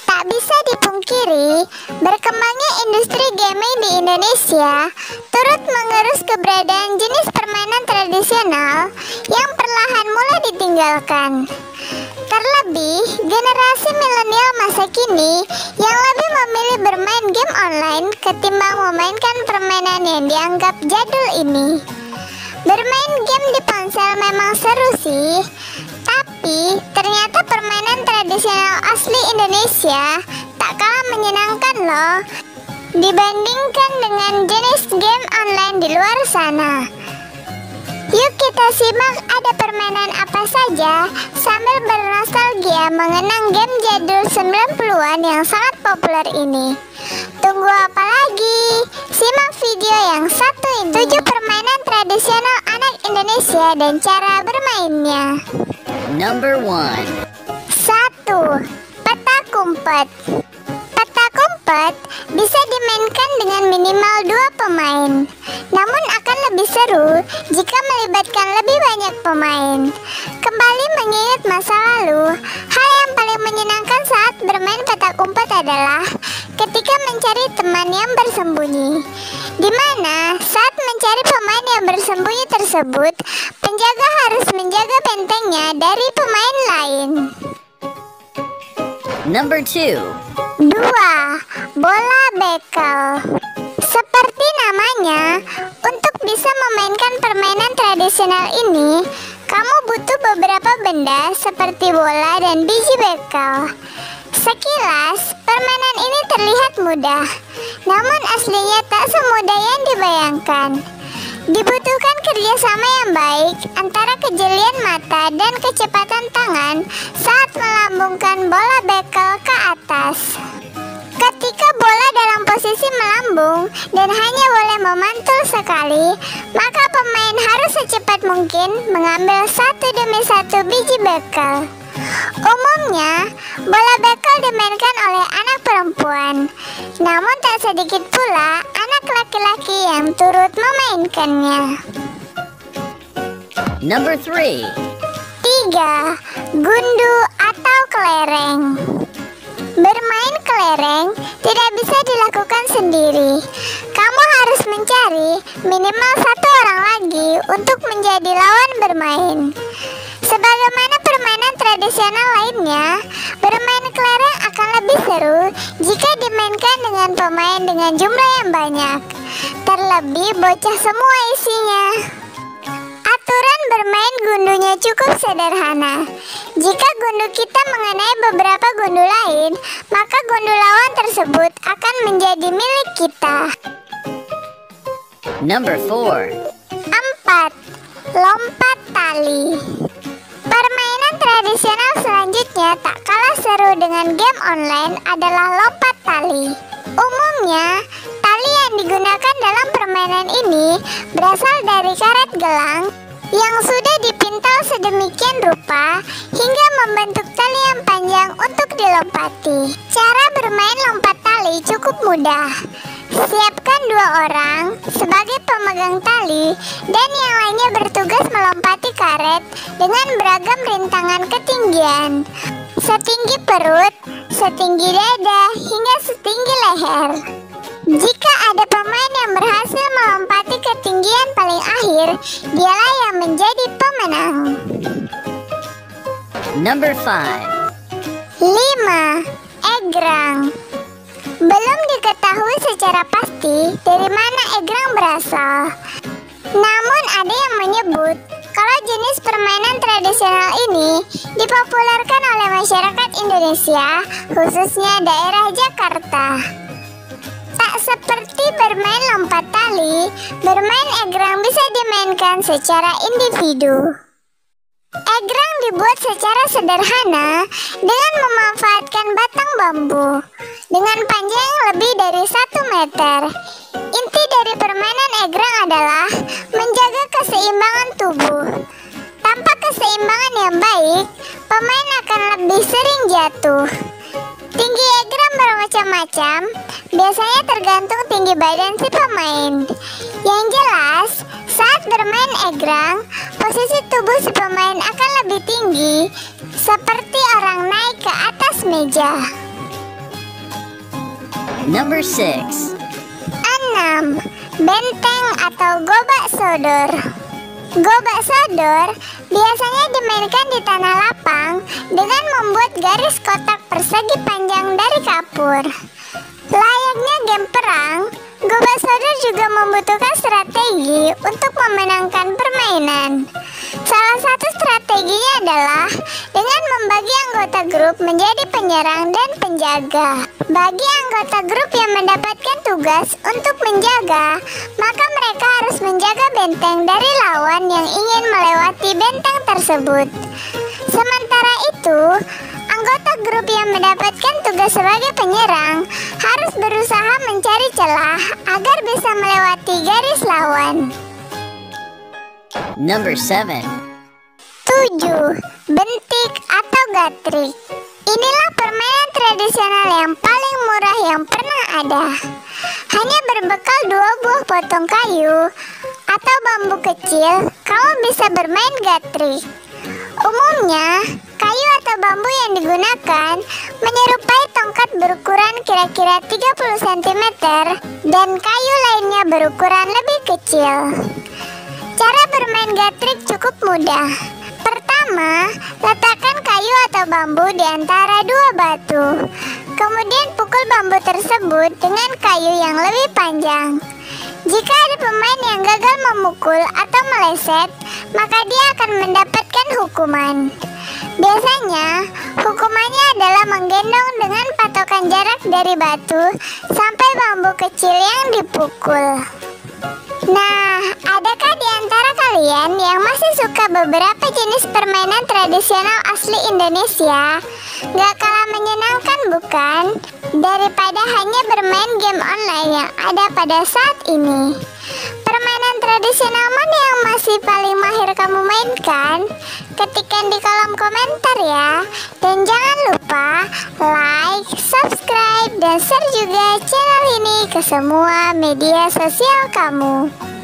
Tak bisa dipungkiri, berkembangnya industri gaming di Indonesia turut mengerus keberadaan jenis permainan tradisional yang perlahan mulai ditinggalkan. Terlebih, generasi milenial masa kini yang lebih memilih bermain game online ketimbang memainkan permainan yang dianggap jadul ini. Bermain game di ponsel memang seru sih, tapi ternyata permainan tradisional asli Indonesia tak kalah menyenangkan loh dibandingkan dengan jenis game online di luar sana. Yuk kita simak ada permainan apa saja sambil bernostalgia mengenang game jadul 90-an yang sangat populer ini. Tunggu apa lagi? Simak video yang satu ini. 7 permainan tradisional anak Indonesia dan cara bermainnya. Number 1. 1. Petak umpet. Petak umpet bisa dimainkan dengan minimal 2 pemain. Namun akan lebih seru jika melibatkan lebih banyak pemain. Kembali mengingat masa lalu, hal yang paling menyenangkan saat bermain petak umpet adalah ketika mencari teman yang bersembunyi, di mana saat mencari pemain yang bersembunyi tersebut, penjaga harus menjaga bentengnya dari pemain lain. Number 2. 2. Bola bekel. Seperti namanya, untuk bisa memainkan permainan tradisional ini, kamu butuh beberapa benda seperti bola dan biji bekel. Sekilas, permainan ini terlihat mudah, namun aslinya tak semudah yang dibayangkan. Dibutuhkan kerjasama yang baik antara kejelian mata dan kecepatan tangan saat melambungkan bola bekel ke atas. Ketika bola dalam posisi melambung dan hanya boleh memantul sekali, maka pemain harus secepat mungkin mengambil satu demi satu biji bekel. Umumnya, bola bekel dimainkan oleh anak perempuan, namun tak sedikit pula anak laki-laki yang turut memainkannya. Number 3. 3. Gundu atau kelereng. Bermain kelereng tidak bisa dilakukan sendiri. Kamu harus mencari minimal 1 orang lagi untuk menjadi lawan bermain. Sebagaimana permainan tradisional lainnya, bermain kelereng akan lebih seru jika dimainkan dengan pemain dengan jumlah yang banyak. Terlebih bocah semua isinya. Aturan bermain gundunya cukup sederhana. Jika gundu kita mengenai beberapa gundu lain, maka gundu lawan tersebut akan menjadi milik kita. Number 4. 4. Lompat tali. Permainan tradisional selanjutnya tak kalah seru dengan game online adalah lompat tali. Umumnya, tali yang digunakan dalam permainan ini berasal dari karet gelang yang sudah dipintal sedemikian rupa hingga membentuk tali yang panjang untuk dilompati. Cara bermain lompat tali cukup mudah. Siapkan 2 orang sebagai pemegang tali dan yang lainnya bertugas melompati karet dengan beragam rintangan ketinggian. Setinggi perut, setinggi dada, hingga setinggi leher. Jika ada pemain yang berhasil melompati ketinggian paling akhir, dialah yang menjadi pemenang. Number 5. 5. Egrang. Belum diketahui secara pasti dari mana egrang berasal. Namun ada yang menyebut kalau jenis permainan tradisional ini dipopulerkan oleh masyarakat Indonesia, khususnya daerah Jakarta. Tak seperti bermain lompat tali, bermain egrang bisa dimainkan secara individu. Egrang dibuat secara sederhana dengan memanfaatkan batang bambu dengan panjang lebih dari 1 meter. Inti dari permainan egrang adalah menjaga keseimbangan tubuh. Tanpa keseimbangan yang baik, pemain akan lebih sering jatuh. Tinggi egrang bermacam-macam, biasanya tergantung tinggi badan si pemain. Yang jelas, saat bermain egrang, posisi tubuh si pemain akan lebih tinggi, seperti orang naik ke atas meja. Number 6. 6. Benteng atau gobak sodor. Gobak sodor biasanya dimainkan di tanah lapang dengan membuat garis kotak persegi panjang dari kapur. Layaknya game perang, gobak sodor juga membutuhkan strategi untuk memenangkan permainan. Salah satu strateginya adalah dengan membagi anggota grup menjadi penyerang dan penjaga. Bagi anggota grup yang mendapatkan tugas untuk menjaga, maka mereka harus menjaga benteng dari lawan yang ingin melewati benteng tersebut. Sementara itu, anggota grup yang mendapatkan tugas sebagai penyerang harus berusaha mencari celah agar bisa melewati garis lawan. Number 7. 7. Bentik atau gatrik. Inilah permainan tradisional yang paling murah yang pernah ada. Hanya berbekal 2 buah potong kayu atau bambu kecil, kamu bisa bermain gatrik. Umumnya, kayu atau bambu yang digunakan menyerupai tongkat berukuran kira-kira 30 cm dan kayu lainnya berukuran lebih kecil. Cara bermain gatrik cukup mudah. Pertama, letakkan kayu atau bambu di antara 2 batu. Kemudian pukul bambu tersebut dengan kayu yang lebih panjang. Jika ada pemain yang gagal memukul atau meleset, maka dia akan mendapatkan hukuman. Biasanya, hukumannya adalah menggendong dengan patokan jarak dari batu sampai bambu kecil yang dipukul. Nah, adakah di antara kalian yang masih suka beberapa jenis permainan tradisional asli Indonesia? Gak kalah menyenangkan bukan? Daripada hanya bermain game online yang ada pada saat ini. Permainan tradisional mana yang masih paling mahir kamu mainkan? Ketikkan di kolom komentar ya. Dan jangan lupa like, subscribe, dan share juga channel ini ke semua media sosial kamu.